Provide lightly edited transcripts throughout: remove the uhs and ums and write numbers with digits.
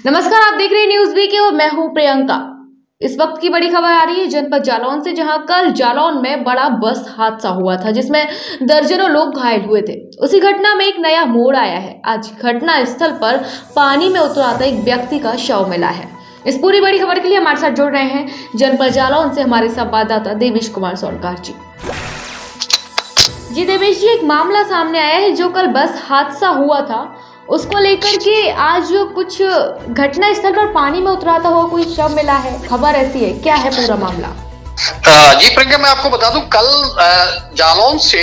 नमस्कार, आप देख रहे हैं न्यूज़ वीके और मैं हूं प्रियंका। इस वक्त की बड़ी खबर आ रही है जनपद जालौन से, जहां कल जालौन में बड़ा बस हादसा हुआ था जिसमें दर्जनों लोग घायल हुए थे। उसी घटना में एक नया मोड़ आया है। आज घटना स्थल पर पानी में उतरा था एक व्यक्ति का शव मिला है। इस पूरी बड़ी खबर के लिए हमारे साथ जुड़ रहे हैं जनपद जालौन से हमारे संवाददाता देवेश कुमार सोनकार जी। देवेश जी, एक मामला सामने आया है जो कल बस हादसा हुआ था, उसको लेकर के आज कुछ घटना स्थल पर पानी में उतराता हुआ कोई शव मिला है, खबर ऐसी है, क्या है पूरा मामला? जी प्रियंका, मैं आपको बता दूं, कल जालौन से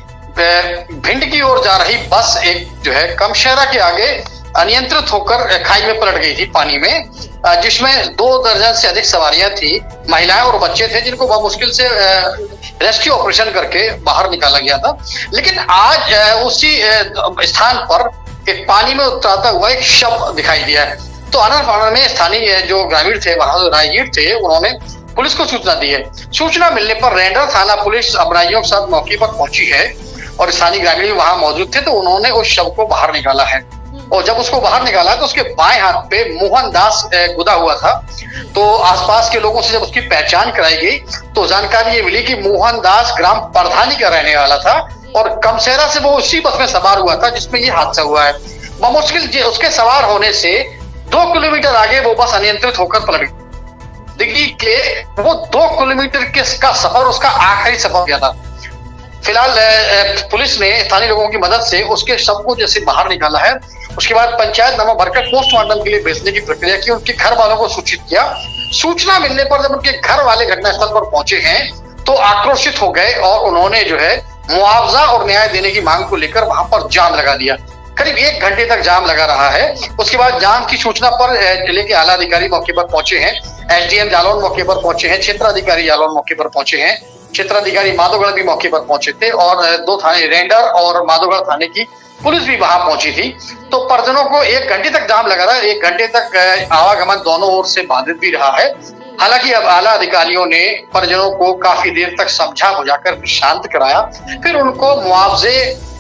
भिंड की ओर जा रही बस एक जो है कमशहरा के आगे अनियंत्रित होकर खाई में पलट गई थी पानी में, जिसमें 2 दर्जन से अधिक सवारियां थी, महिलाएं और बच्चे थे, जिनको बहुत मुश्किल से रेस्क्यू ऑपरेशन करके बाहर निकाला गया था। लेकिन आज उसी स्थान पर एक पानी में उतराता हुआ एक शव दिखाई दिया है। तो आनंद फानंद में स्थानीय जो ग्रामीण थे, वहां राहगीर थे, उन्होंने पुलिस को सूचना दी है। सूचना मिलने पर रेंडर थाना पुलिस अपराधियों के साथ मौके पर पहुंची है और स्थानीय ग्रामीण वहां मौजूद थे, तो उन्होंने उस शव को बाहर निकाला है। और जब उसको बाहर निकाला तो उसके बाएं हाथ पे मोहन दास गुदा हुआ था। तो आसपास के लोगों से जब उसकी पहचान कराई गई तो जानकारी ये मिली कि मोहन दास ग्राम प्रधानी का रहने वाला था और कमशहरा से वो उसी बस में सवार हुआ था जिसमें ये हादसा हुआ है। बमुश्किल उसके सवार होने से 2 किलोमीटर आगे वो बस अनियंत्रित होकर पलट गई। दिल्ली के वो 2 किलोमीटर का सफर उसका आखिरी सफर किया था। फिलहाल पुलिस ने स्थानीय लोगों की मदद से उसके शव को जैसे बाहर निकाला है, उसके बाद पंचायतनामा भरकर पोस्टमार्टम के लिए भेजने की प्रक्रिया की, उनके घर वालों को सूचित किया। सूचना मिलने पर जब उनके घर वाले घटनास्थल पर पहुंचे हैं तो आक्रोशित हो गए और उन्होंने जो है मुआवजा और न्याय देने की मांग को लेकर वहां पर जाम लगा दिया। करीब 1 घंटे तक जाम लगा रहा है। उसके बाद जाम की सूचना पर जिले के आला अधिकारी मौके पर पहुंचे हैं, एसडीएम जालौन मौके पर पहुंचे हैं, क्षेत्राधिकारी जालौन मौके पर पहुंचे हैं, क्षेत्राधिकारी माधोगढ़ भी मौके पर पहुंचे थे और 2 थाने रेंडर और माधोगढ़ थाने की पुलिस भी वहां पहुंची थी। तो परिजनों को 1 घंटे तक जाम लगा रहा है। 1 घंटे तक आवागमन दोनों ओर से बाधित भी रहा है। हालांकि अब आला अधिकारियों ने परिजनों को काफी देर तक समझा बुझाकर शांत कराया। फिर उनको मुआवजे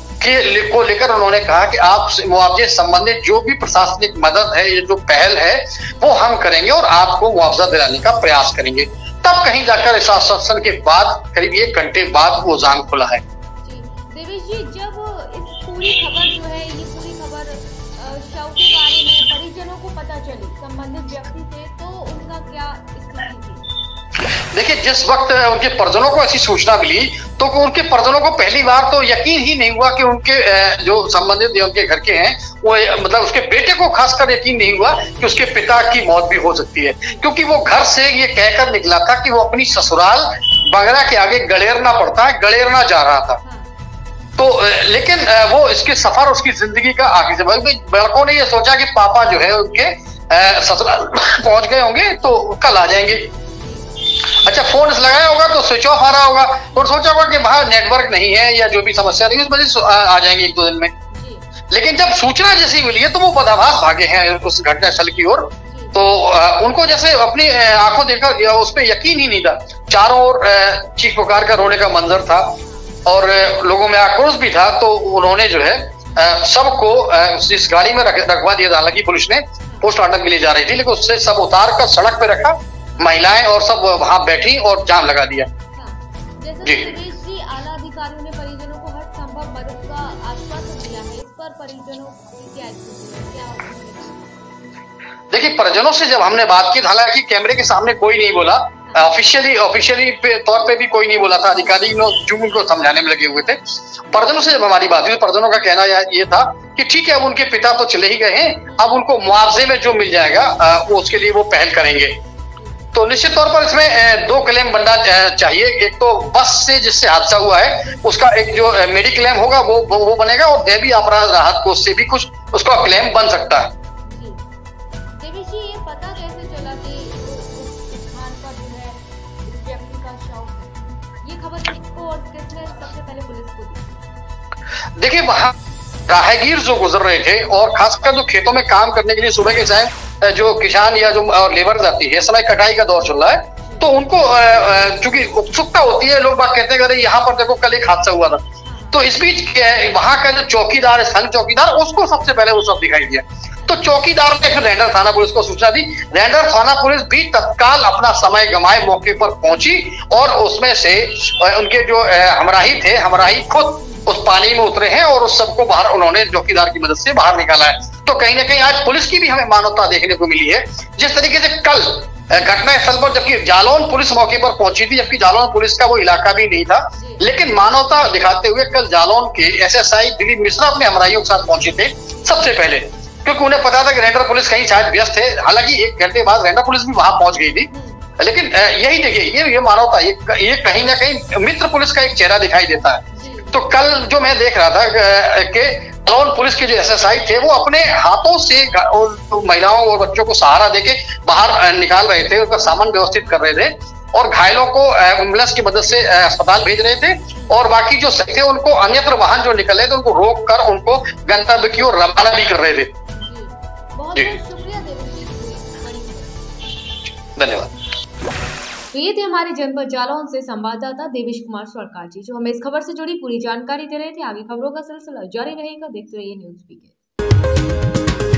को लेकर उन्होंने कहा कि आप मुआवजे संबंधित जो भी प्रशासनिक मदद है, ये जो पहल है, वो हम करेंगे और आपको मुआवजा दिलाने का प्रयास करेंगे। तब कहीं जाकर इस आश्वासन के बाद करीब 1 घंटे बाद वो जाम खुला है। देवेश जी, जब इस पूरी खबर जो है, ये पूरी खबर शव के बारे में परिजनों को पता चली संबंधित व्यक्ति से, तो उनका क्या स्थिति थी? देखिए, जिस वक्त उनके परिजनों को ऐसी सूचना मिली तो उनके परिजनों को पहली बार तो यकीन ही नहीं हुआ कि उनके जो संबंधित उनके घर के हैं, वो मतलब उसके बेटे को खासकर यकीन नहीं हुआ कि उसके पिता की मौत भी हो सकती है, क्योंकि वो घर से ये कहकर निकला था कि वो अपनी ससुराल बगरा के आगे गड़ेरना पड़ता है, गड़ेरना जा रहा था। तो लेकिन वो इसके सफर, उसकी जिंदगी का आगे से लड़कों ने ये सोचा कि पापा जो है उनके ससुराल पहुंच गए होंगे तो कल आ जाएंगे। अच्छा, फोन लगाया होगा तो स्विच ऑफ आ रहा होगा और सोचा होगा कि वहां नेटवर्क नहीं है या जो भी समस्या रही, उस वजह से आ जाएंगे 1-2 दिन में। लेकिन जब सूचना जैसी मिली है तो वो बदआभास भागे हैं उस घटनास्थल की ओर। तो उनको जैसे अपनी आंखों देखकर उस पर यकीन ही नहीं था। चारों ओर चीख पुकार का रोने का मंजर था और लोगों में आक्रोश भी था। तो उन्होंने जो है सबको इस गाड़ी में रखवा दिया। हालांकि पुलिस ने पोस्टमार्टम के लिए जा रही थी, लेकिन उससे सब उतार कर सड़क पे रखा, महिलाएं और सब वहां बैठी और जाम लगा दिया। जी, आला अधिकारियों ने परिजनों को हर संभव मदद का आश्वासन दिया है। इस पर परिजनों की क्या देखिए, परिजनों से जब हमने बात की, हालांकि कैमरे के सामने कोई नहीं बोला, ऑफिशियली तौर पे भी कोई नहीं बोला था, अधिकारी जो उनको समझाने में लगे हुए थे। परिजनों से जब हमारी बात हुई, परिजनों का कहना ये था कि ठीक है, अब उनके पिता तो चले ही गए हैं, अब उनको मुआवजे में जो मिल जाएगा वो उसके लिए वो पहल करेंगे। तो निश्चित तौर पर इसमें 2 क्लेम बनना चाहिए। एक तो बस से जिससे हादसा हुआ है उसका एक जो मेडिक्लेम होगा वो बनेगा और दैवीय अपराध राहत कोष से भी कुछ उसका क्लेम बन सकता है। देवेश जी, ये पता कैसे चला कि उस स्थान पर जो है इस व्यक्ति का शव, ये खबर किसको और किसने सबसे पहले पुलिस को दी? देखिए, वहां राहगीर जो गुजर रहे थे और खासकर जो खेतों में काम करने के लिए सुबह के समय जो किसान या जो लेबर जाती है, समय कटाई का दौर चल रहा है, तो उनको चूंकि उत्सुकता होती है, लोग बात कहते हैं अरे यहाँ पर देखो कल एक हादसा हुआ था। तो इस बीच वहां का जो चौकीदार है, स्थानीय चौकीदार, उसको सबसे पहले वो सब दिखाई दिया। तो चौकीदार ने फिर रेंडर थाना पुलिस को सूचना दी। रेंडर थाना पुलिस भी तत्काल अपना समय गंवाए मौके पर पहुंची और उसमें से उनके जो हमराही थे, हमराही खुद उस पानी में उतरे हैं और उस सबको बाहर उन्होंने चौकीदार की मदद से बाहर निकाला है। तो कहीं ना कहीं आज पुलिस की भी हमें मानवता देखने को मिली है। जिस तरीके से कल घटना स्थल पर जबकि जालौन पुलिस मौके पर पहुंची थी, जबकि जालौन पुलिस का वो इलाका भी नहीं था, लेकिन मानवता दिखाते हुए कल जालौन के एसएसआई दिलीप मिश्रा अपने हमराहियों के साथ पहुंचे थे सबसे पहले, क्योंकि उन्हें पता था कि रेंडर पुलिस कहीं शायद व्यस्त है। हालांकि 1 घंटे बाद रेंडर पुलिस भी वहां पहुंच गई थी, लेकिन यही देखिए ये मानवता, ये कहीं ना कहीं मित्र पुलिस का एक चेहरा दिखाई देता है। तो कल जो मैं देख रहा था कि जालौन पुलिस के जो एसएसआई थे वो अपने हाथों से महिलाओं और बच्चों को सहारा देके बाहर निकाल रहे थे, उनका सामान व्यवस्थित कर रहे थे और घायलों को एम्बुलेंस की मदद से अस्पताल भेज रहे थे और बाकी जो सही थे उनको अन्यत्र वाहन जो निकल रहे थे उनको रोक कर उनको गंतव्य की ओर रवाना भी कर रहे थे। जी धन्यवाद। तो ये थे हमारे जनपद जालौन से संवाददाता देवेश कुमार सरकार जी, जो हमें इस खबर से जुड़ी पूरी जानकारी दे रहे थे। आगे खबरों का सिलसिला जारी रहेगा, देखते रहिए न्यूज़ बीके।